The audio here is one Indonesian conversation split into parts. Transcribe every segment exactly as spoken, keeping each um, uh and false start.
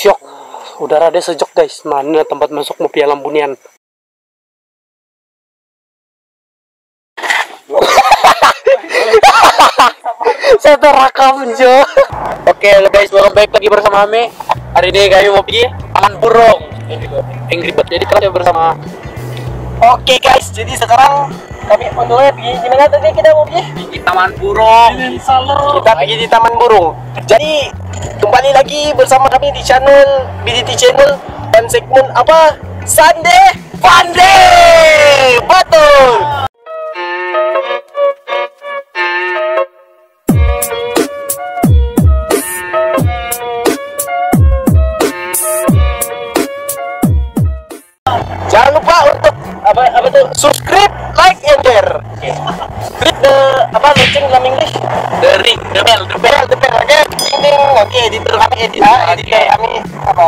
Ciok, udara dia sejuk guys. Mana tempat masuk mobil Lambunian? Saya terakam Jo. Oke guys, welcome back lagi bersama kami. Hari ini kami mau pergi Taman Burung. Angry Bird. Jadi kita bersama. Oke guys, jadi sekarang kami on the way pergi di mana tadi kita mau pergi? Di Taman Burung. Kita pergi di Taman Burung. Jadi kembali lagi bersama kami di channel B D T Channel dan segmen apa? Sunday Fun Day. Betul. Jangan lupa untuk apa apa tuh subscribe, like, and share. Okay. Klik the apa lonceng dalam English? The ring, the bell, the bell, the bell. Oke, ding ding. Oke, editor kami edit, ah, editor kami apa?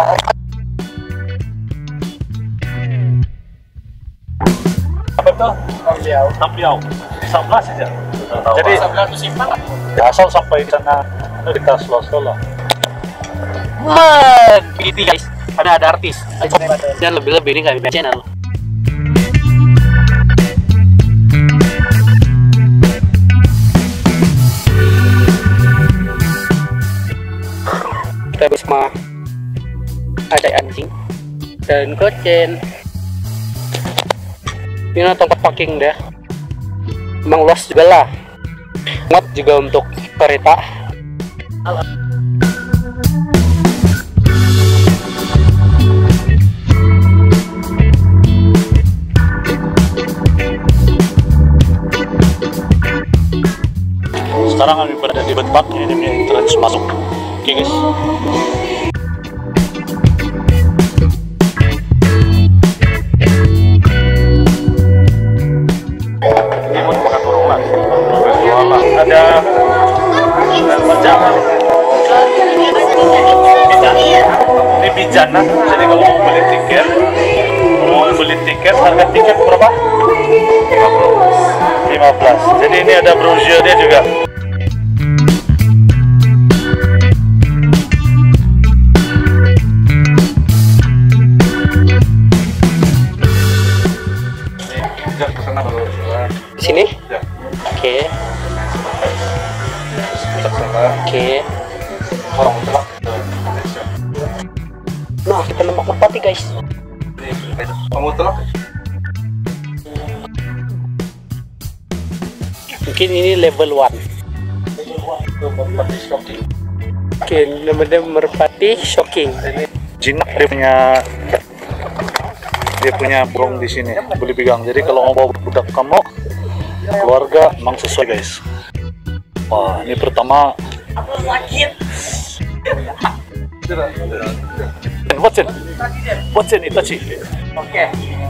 Apa tuh? Tampiau. Tampiau. sebelas saja. Jadi sebelas itu simpang. Asal sampai sana kita slow-slow lah. Man, begitu guys. Ada ada artis dan lebih-lebih ini kami channel. Kita bersama ada anjing dan kucing. Ini tempat parking deh. Emang luas juga lah. Muat juga untuk kereta. Sekarang kami berada di Bird Park, ini punya entrance masuk. Oke guys. Ini mau makan burung lah. Ada macam ini bijana. Jadi kalau mau beli tiket, mau beli tiket harga tiket berapa? lima belas. Jadi ini ada brosur dia juga. Di sini? Ya. Oke. Oke. Nah, kita nembak merpati guys. Kamu telak? Mungkin ini level one. Oke, namanya merpati shocking. Jinak dia punya dia punya burung di sini, boleh pegang. Jadi kalau mau bawa budak kamu, keluarga, memang sesuai guys. Wah, ini pertama. What's in? What's in Itachi? Oke.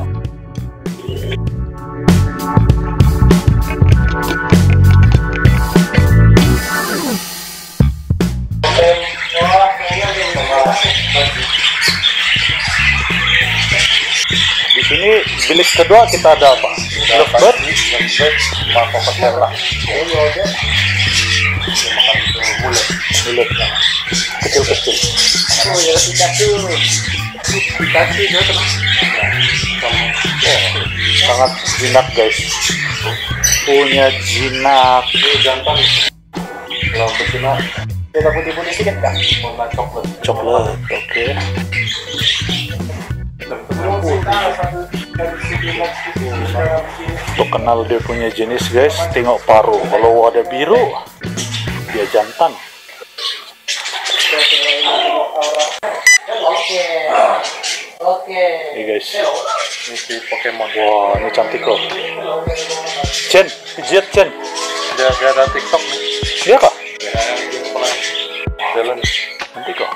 Di sini bilik kedua kita ada apa? Lovebird, sama cockatiel. Mulut, kecil-kecil. Oh ya, tidak tuh. Sangat jinak guys. Punya jinak. Jantan. Kalau pecinat. Kita putih-putih sedikit kak? Warna coklat. Coklat, oke. Okay. Untuk kenal dia punya jenis guys, tengok paruh. Kalau ada biru, dia jantan. Oke. Oke. Ini guys, ini si Pokemon. Wah, ini cantik loh. Chen, pijit Chen. Dia ada TikTok nih. Dia kah? Jalan. Nanti kok.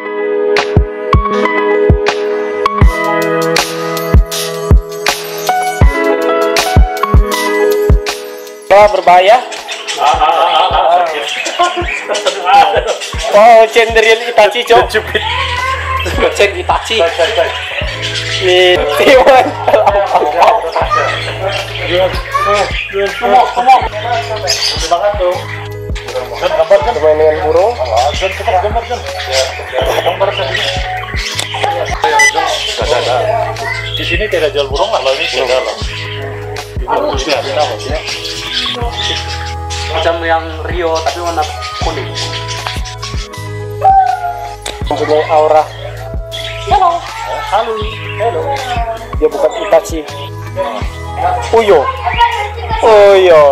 Wah, berbahaya. Wow, Chen dari Itachi cok. Chen Itachi. Ini Tiwan. Kamu, kamu. Udah banget tuh. Gambar kan? Bermain dengan burung. Gambar cepat gambar kan? Gambar sedikit. sini tidak jual burung lah, kalau ini sudah lah. Ini sudah ada ya. Macam yang Rio tapi warna kuning. Mempunyai aura. Halo. Halo. Halo. Dia bukan Itachi. Uyo. Uyo.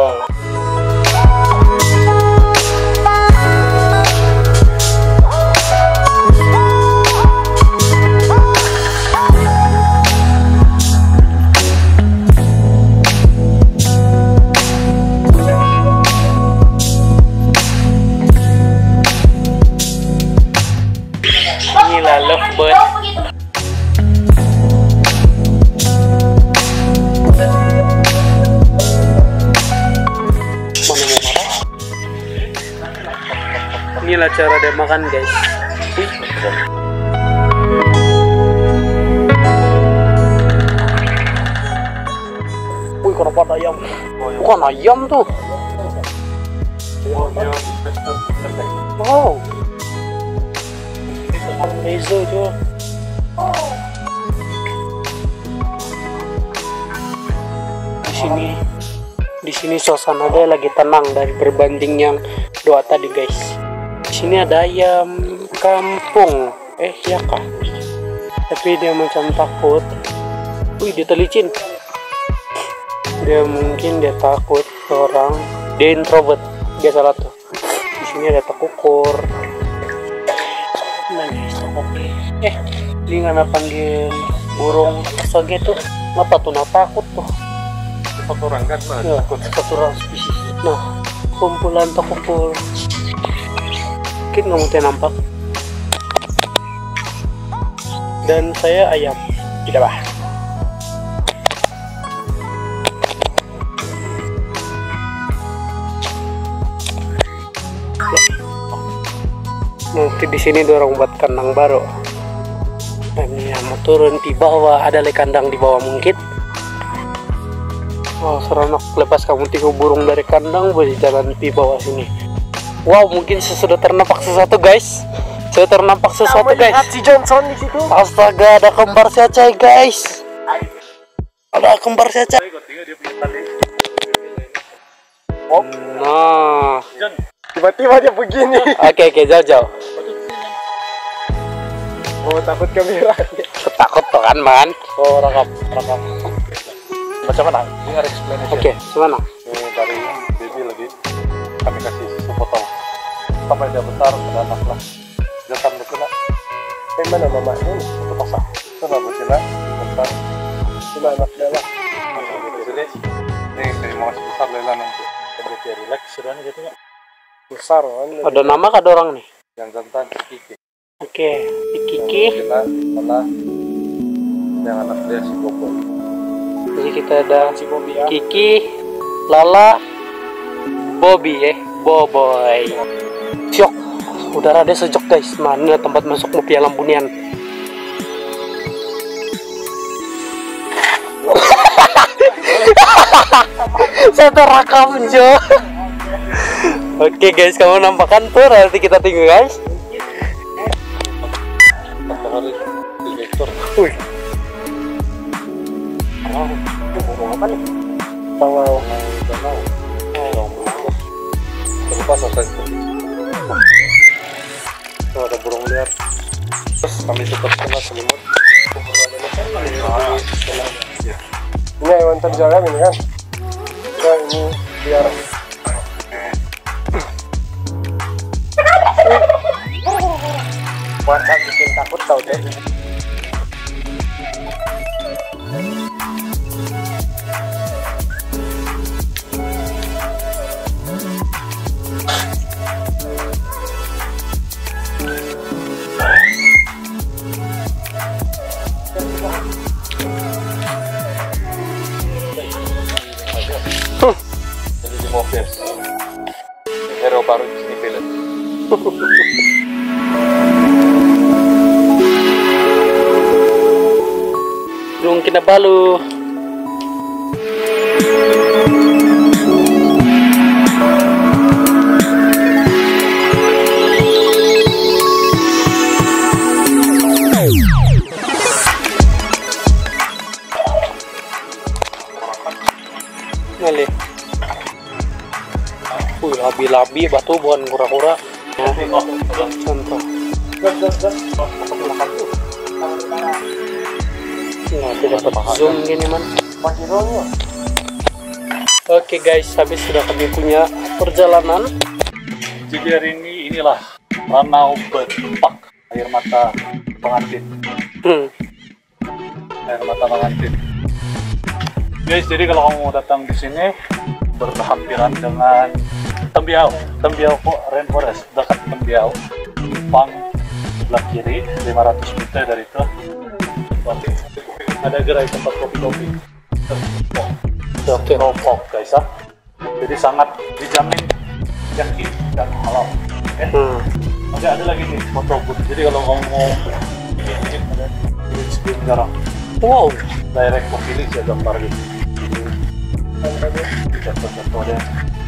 Inilah lovebird. Inilah cara dia makan, guys. Wih, kenapa ada ayam? Bukan ayam tuh. Wow. Rezo juga. Di sini, di sini suasana dia lagi tenang dari berbanding yang doa tadi, guys. Di sini ada ayam kampung, eh ya kah? Tapi dia macam takut. Wih, dia telicin. Dia mungkin dia takut ke orang. Dia introvert, dia salah tuh. Di sini ada tekukur. Nah guys, oke. Eh, ini nggak panggil burung asage tuh. Ngapa tuh? Nah takut tuh. Satu orang kan, nah, Ya, satu orang spesies. Nah, kumpulan tekukur. Mungkin nggak mungkin nampak. Dan saya ayam, tidak bah. Nanti di sini dorong buat kandang baru. Dan ya mau turun di bawah, ada le kandang di bawah mungkin. Oh, seronok lepas kamu tiga burung dari kandang boleh jalan di bawah sini. Wow, mungkin sudah ternampak sesuatu, guys. Saya ternampak sesuatu, guys. Si Johnson di situ. Astaga, ada kembar cacai, guys. Ada kembar cacai. Nah, Tiba-tiba dia begini. oke oke jauh-jauh. Oh, takut kamera. Takut tuh kan, man. Oh, rakam, rakam. Macam mana? Ini ada explanation. Oke, gimana? Ini dari baby lagi kami kasih susu potong sampai dia besar sudah anak lah. Jangan betina. Eh, mana mama ini? Itu pasang. Sudah betina besar. Cuma anak dia lah. Jadi ini saya mau kasih besar lela nanti. Jadi dia relax sudah nih gitu ya. Besar kan. Ada nama kah ada orang nih? Yang jantan Kiki. Oke, si Kiki. Kita mana yang anak dia si Bobo. Jadi kita ada Si Bobby ya. Kiki, Lala, Bobby eh, Boboy. Syok, udara dia sejuk, guys. Mana tempat masuk mobil alam bunian? Saya terakam, Jo. Oke guys, kamu nampakkan tuh, nanti kita tunggu, guys. Matahari di vektor. Wih. Oh, itu burung apa nih? Tangau. Danau. Terlupa selesai. Tuh ada burung liar. Terus kami tetap kena selimut. Ini hewan terjaga ini kan. Nah, ini biar Masa bikin takut tau deh. Jadi di mobil. Hero baru di sini film. Burung Kinabalu. labi-labi batu bukan kura-kura. Ya. Contoh. Nah, tidak dapat zoom gini man. Oke guys, habis sudah kami punya perjalanan. Jadi hari ini inilah Ranau Bird Park, air mata pengantin. Hmm. Air mata pengantin. Guys, jadi kalau kamu mau datang di sini berhampiran dengan Tembiao, Tembiao Rainforest, dekat Tembiao, Jepang sebelah kiri lima ratus meter dari itu. Ada gerai tempat kopi-kopi. Oke. Rokok guys, ah. Jadi sangat dijamin yakin dan halal. Oke. Hmm. Masih ada lagi nih foto booth. Jadi kalau kamu mau bikin ada green screen sekarang. Wow. Direct ke pilih ya gambar gitu. Contoh-contoh deh.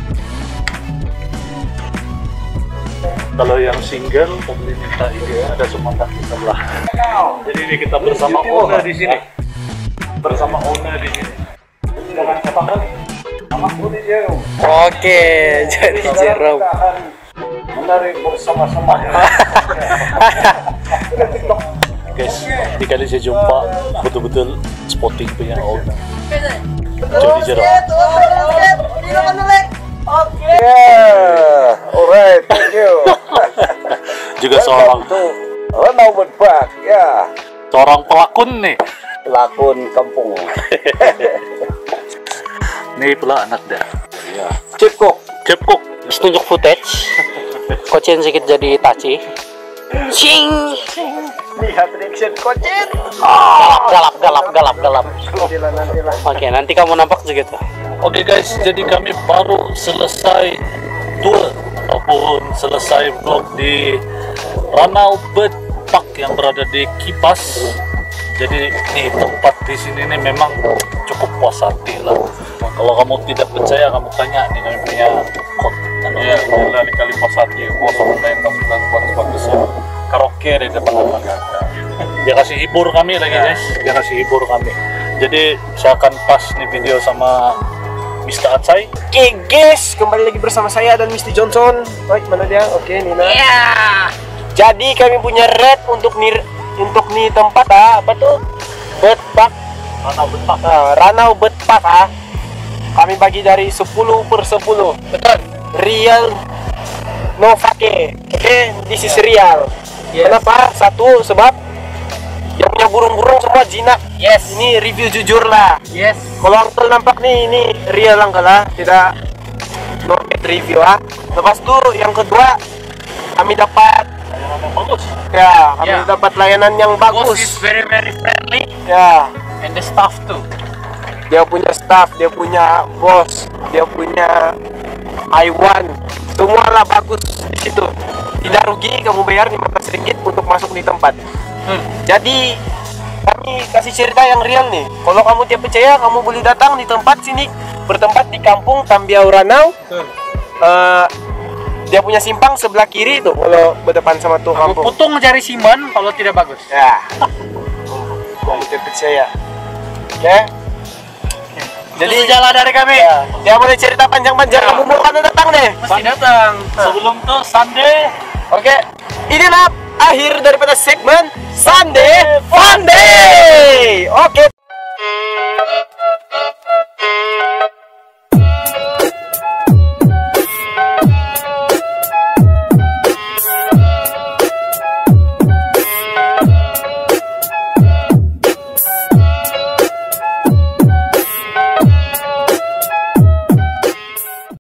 Kalau yang single, boleh minta ini ada Sumatera di sebelah. Jadi ini kita bersama owner di sini. Bersama owner di sini. Dengan siapa kali? Nama Budi Jerome. Oke, jadi Jerome. Menarik bersama-sama. Guys, di kali saya jumpa betul-betul spotting punya owner. Jadi Jerome. Yeah, alright, thank you. Juga seorang Ranau Bird Park, ya. seorang pelakon nih. Pelakon kampung. Nih pula anak dah. Ya. Cipkok. Cepuk. Terus tunjuk footage. Kocin sedikit jadi Itachi. Cing. Lihat reaction Kocin. Galap, galap, galap, galap. Nantilah, nantilah. Oke, nanti kamu nampak segitu. Oke guys, jadi kami baru selesai tour ataupun selesai vlog di Ranau Bird Park yang berada di Kipas. Jadi nih tempat di sini nih memang cukup puas hati lah. Kalau kamu tidak percaya, kamu tanya nih kami punya kod. Anu ya, gila nih kali puas hati. Puas main dan bagus-bagus ya. Karaoke di depan rumah. Dia kasih hibur kami lagi guys. Dia kasih hibur kami. Jadi saya akan pas nih video sama mister Atsai. Oke guys, kembali lagi bersama saya dan mister Johnson. Baik, mana dia? Oke, Nina. Ya. Jadi kami punya rate untuk nih untuk nih tempat ah, apa tuh? Bird Park. Ranau Bird Park. Nah, Ranau Bird Park ah. Kami bagi dari sepuluh per sepuluh. Betul. Real, no fake. Oke, okay? This is real. Yes. Kenapa? Satu, sebab yang punya burung-burung semua jinak. Yes. Ini review jujur lah. Yes. Kalau Artel nampak nih, ini real lang lah, tidak no review ah. Lepas itu yang kedua, kami dapat Bagus. ya, kami Yeah. dapat layanan yang Boss is bagus. very very friendly Ya, and the staff too. dia punya staff, dia punya bos, dia punya Iwan, semua lah bagus di situ. Tidak rugi kamu bayar lima belas ringgit untuk masuk di tempat. Hmm. Jadi kami kasih cerita yang real nih. Kalau kamu tidak percaya, kamu boleh datang di tempat sini, bertempat di kampung Tembiao Ranau. Hmm. Uh, dia punya simpang sebelah kiri tuh kalau berdepan sama tuh Kamu kampung. putung mencari Simon kalau tidak bagus. Ya. Kamu tidak percaya. Oke. Jadi jalan dari kami. Ya, dia boleh cerita panjang-panjang. Kamu mau kan datang deh. Mesti datang. Sebelum tuh Sunday Oke. Inilah akhir daripada segmen Sunday